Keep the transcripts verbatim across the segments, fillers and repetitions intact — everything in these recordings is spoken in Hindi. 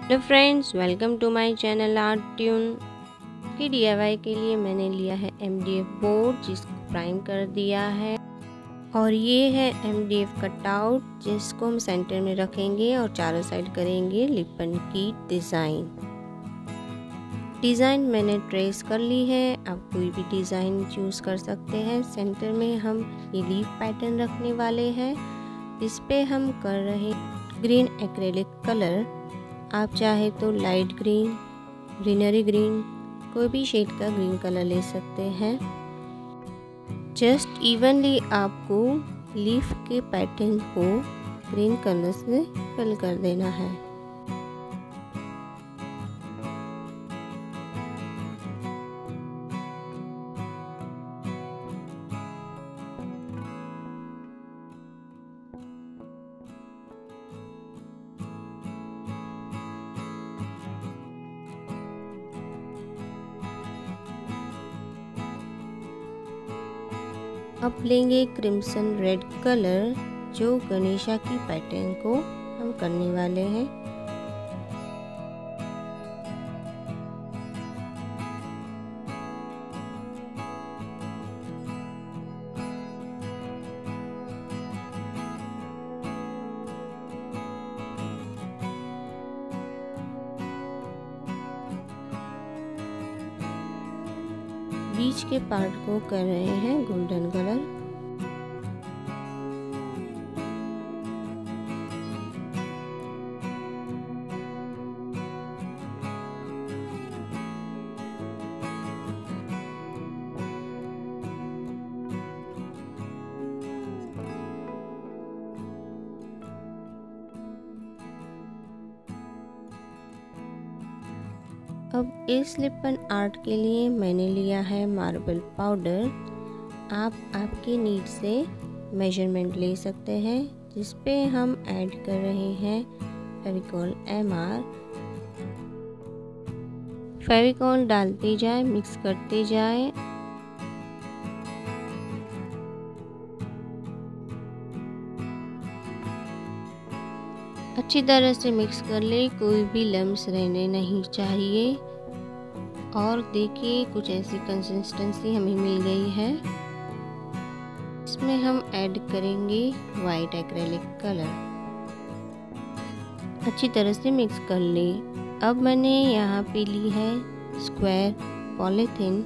Hello friends, welcome to my channel art tune. की डीआईवाई के लिए मैंने लिया है एमडीएफ बोर्ड, जिसको प्राइम कर दिया है। और ये है एमडीएफ कटआउट, जिसको हम सेंटर में रखेंगे और चारों साइड करेंगे लिपन की डिज़ाइन। डिज़ाइन मैंने ट्रेस कर ली है, आप कोई भी डिज़ाइन चूज़ कर सकते हैं। सेंटर में हम ये लीफ पैटर्न रखने वाले हैं। इस पे हम कर रहे ग्रीन एक्रेलिक कलर। आप चाहे तो लाइट ग्रीन, ग्रीनरी ग्रीन, कोई भी शेड का ग्रीन कलर ले सकते हैं। जस्ट इवनली आपको लीफ के पैटर्न को ग्रीन कलर से फिल कर देना है। अब लेंगे क्रिम्सन रेड कलर, जो गणेशा की पैटर्न को हम करने वाले हैं। बीच के पार्ट को कर रहे हैं गोल्डन कलर। अब इस लिपन आर्ट के लिए मैंने लिया है मार्बल पाउडर। आप आपकी नीड से मेजरमेंट ले सकते हैं, जिस पे हम ऐड कर रहे हैं फेविकॉल एमआर। फेविकॉल डालते जाए, मिक्स करते जाए। अच्छी तरह से मिक्स कर ले, कोई भी लम्स रहने नहीं चाहिए। और देखिए कुछ ऐसी कंसिस्टेंसी हमें मिल गई है। इसमें हम ऐड करेंगे वाइट एक्रेलिक कलर। अच्छी तरह से मिक्स कर ले। अब मैंने यहाँ पे ली है स्क्वायर पॉलीथिन।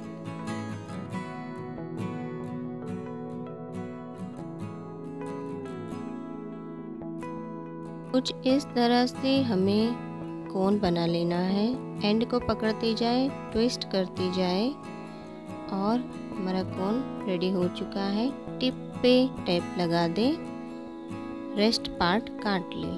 कुछ इस तरह से हमें कोन बना लेना है। एंड को पकड़ते जाए, ट्विस्ट करते जाए और हमारा कोन रेडी हो चुका है। टिप पे टेप लगा दे, रेस्ट पार्ट काट ले।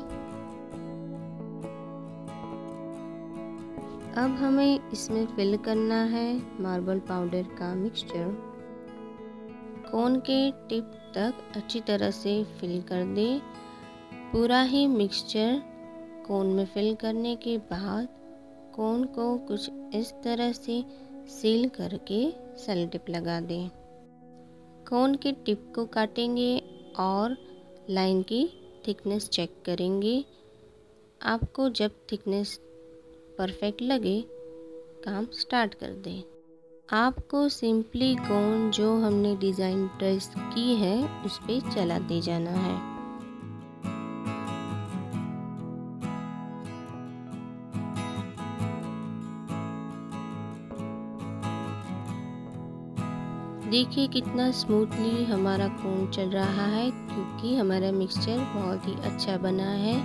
अब हमें इसमें फिल करना है मार्बल पाउडर का मिक्सचर। कोन के टिप तक अच्छी तरह से फिल कर दे। पूरा ही मिक्सचर कोन में फिल करने के बाद कोन को कुछ इस तरह से सील करके सेलो टेप लगा दें। कोन के टिप को काटेंगे और लाइन की थिकनेस चेक करेंगे। आपको जब थिकनेस परफेक्ट लगे, काम स्टार्ट कर दें। आपको सिंपली कोन जो हमने डिज़ाइन ट्रेस की है उस पर चलाते जाना है। देखिए कितना स्मूथली हमारा कोन चल रहा है, क्योंकि हमारा मिक्सचर बहुत ही अच्छा बना है।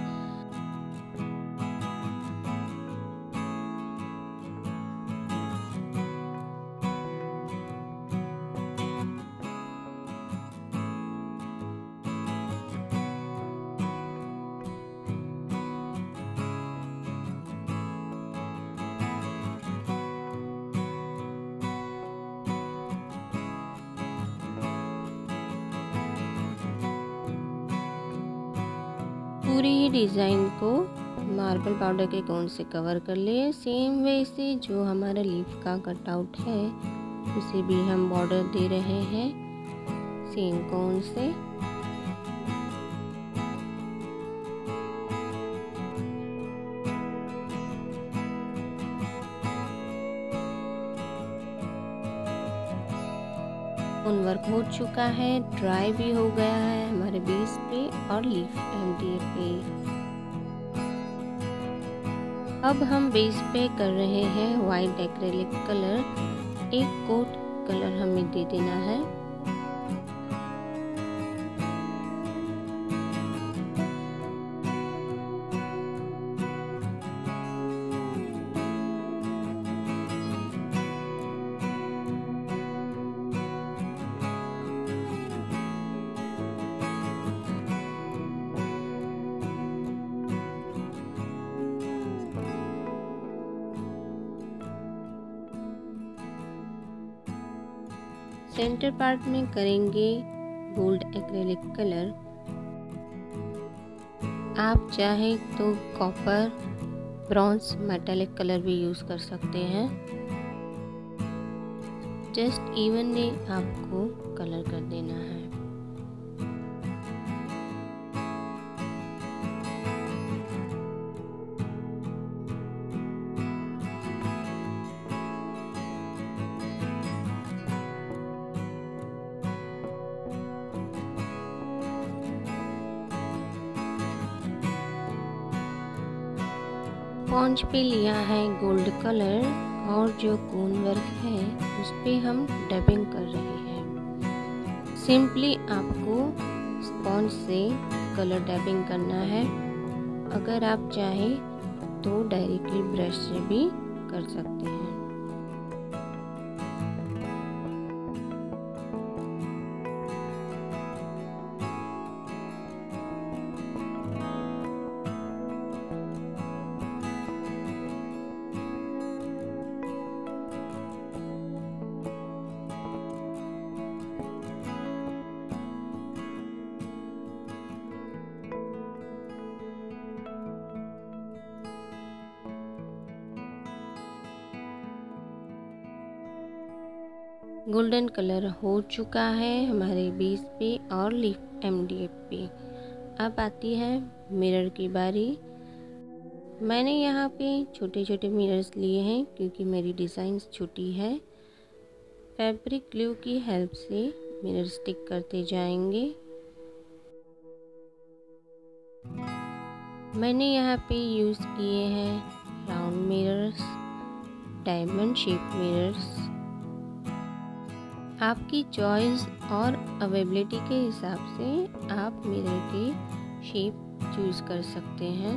पूरी ही डिज़ाइन को मार्बल पाउडर के कोन से कवर कर लिए। सेम वे से जो हमारा लीफ का कटआउट है उसे भी हम बॉर्डर दे रहे हैं सेम कोन से। कोन वर्क हो चुका है, ड्राई भी हो गया है हमारे बेस पे और लीफ एमडीएफ पे। अब हम बेस पे कर रहे हैं वाइट एक्रेलिक कलर। एक कोट कलर हमें दे देना है। सेंटर पार्ट में करेंगे गोल्ड एक्रेलिक कलर। आप चाहे तो कॉपर, ब्रॉन्ज, मेटालिक कलर भी यूज़ कर सकते हैं। जस्ट इवनली आपको कलर कर देना है। स्पॉन्ज पे लिया है गोल्ड कलर और जो कोन वर्क है उस पे हम डबिंग कर रहे हैं। सिंपली आपको स्पॉन्ज से कलर डबिंग करना है। अगर आप चाहें तो डायरेक्टली ब्रश से भी कर सकते हैं। गोल्डन कलर हो चुका है हमारे बेस पे और लीफ एमडीएफ पे। अब आती है मिरर की बारी। मैंने यहाँ पे छोटे छोटे मिरर्स लिए हैं क्योंकि मेरी डिज़ाइन छोटी है। फैब्रिक ग्लू की हेल्प से मिरर स्टिक करते जाएंगे। मैंने यहाँ पे यूज़ किए हैं round mirrors, diamond shape mirrors. आपकी चॉइस और अवेलेबिलिटी के हिसाब से आप मिरर की शेप चूज़ कर सकते हैं।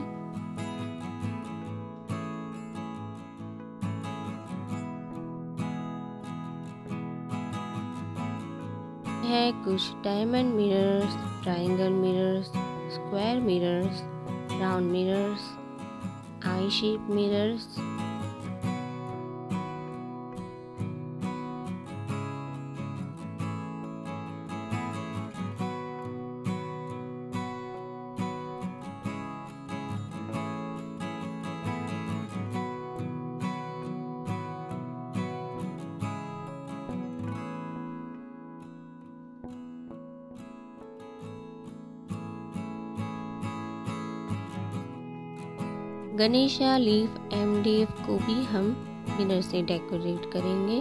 है कुछ diamond mirrors, triangle mirrors, square mirrors, round mirrors, eye shape mirrors. Ganesha leaf MDF को भी हम मिरर से डेकोरेट करेंगे।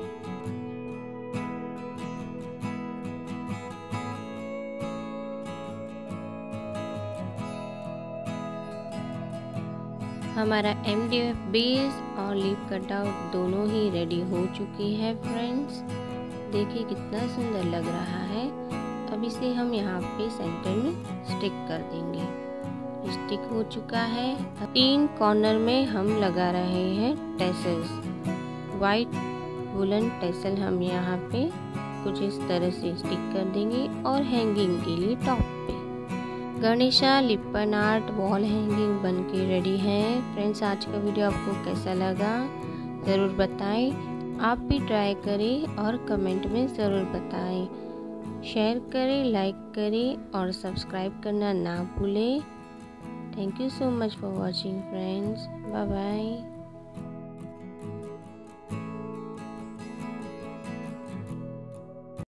हमारा एमडीएफ बेस और लीफ कटआउट दोनों ही रेडी हो चुकी है फ्रेंड्स। देखिए कितना सुंदर लग रहा है। अब इसे हम यहाँ पे सेंटर में स्टिक कर देंगे। स्टिक हो चुका है। तीन कॉर्नर में हम लगा रहे हैं टेसल्स। वाइट वुलन टेसल हम यहाँ पे कुछ इस तरह से स्टिक कर देंगे और हैंगिंग के लिए टॉप पे Ganesha Lippan art wall hanging बन के रेडी है। फ्रेंड्स, आज का वीडियो आपको कैसा लगा ज़रूर बताएं। आप भी ट्राई करें और कमेंट में ज़रूर बताएं। शेयर करें, लाइक करें और सब्सक्राइब करना ना भूलें। Thank you so much for watching friends. Bye bye.